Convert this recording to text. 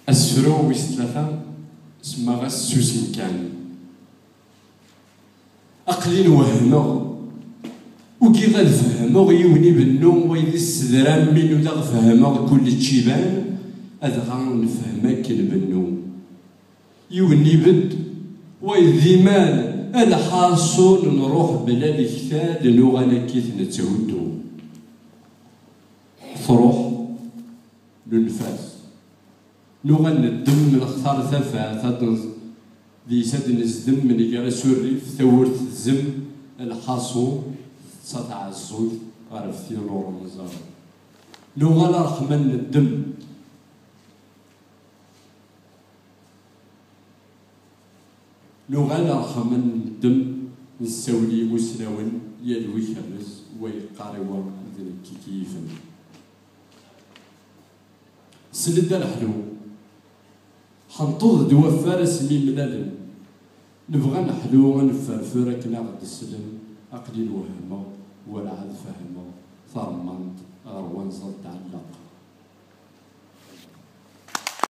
السرو ويس ثلاثة سماغا السوسين كان أقلي نوهمغ وكي غنفهمغ يوني بالنوم ويدي السدرام منو دا غفهمغ كل تشيبان هذا غنفهمك بالنوم يوني بد ويدي مال الحاصل نروح بلا الكتاب لنو غانا كيف نتهدو تروح للنفاس نو غندم من اختار ثفا دي سد نزدم من جالس الريف ثورت الزم الحاصل سطع الزوج عرفتي نور المزار نو غانا رحمن الدم لو غالا رحمن الدم نساولي مسلاون يلوي خرز ويقاري ورق ذلك كيفا سند الحلو حنطوض دوا فارس مي ملالن نبغى نحلو غنفرفر كنا غد السلم أقلي الوهمة ولا عاد فهمة ثرمنت أروان زل تعلق